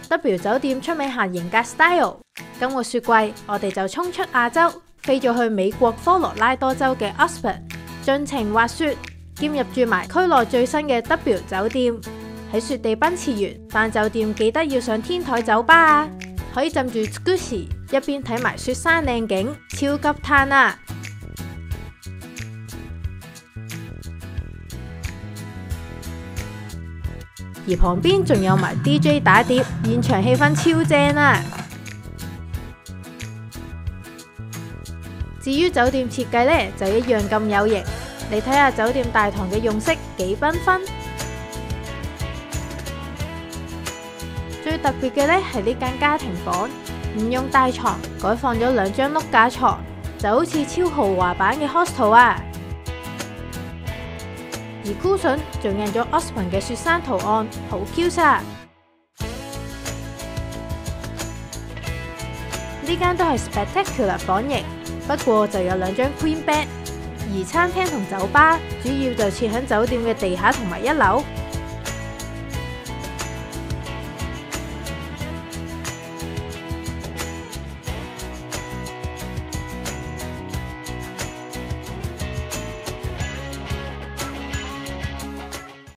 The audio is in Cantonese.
W 酒店出名行型格 style。今個雪季，我哋就衝出亞洲，飛咗去美國科羅拉多州嘅 Aspen， 盡情滑雪，兼入住埋區內最新嘅 W 酒店。喺雪地奔馳完，返酒店記得要上天台酒吧啊！可以浸住 Squishy， 一邊睇埋雪山靚景，超級嘆啊！而旁邊仲有埋 DJ 打碟，現場氣氛超正啊！至於酒店設計呢，就一樣咁有型。你睇下酒店大堂嘅用色幾繽紛。最特別嘅呢係呢間家庭房，唔用大床，改放咗2張碌架床，就好似超豪華版嘅 hostel 啊！而 cushion 仲印咗 Aspen 嘅雪山圖案，好 Q 晒。呢間都係 spectacular 房型，不過就有2張 queen bed。而餐廳同酒吧主要就設喺酒店嘅地下同埋1樓。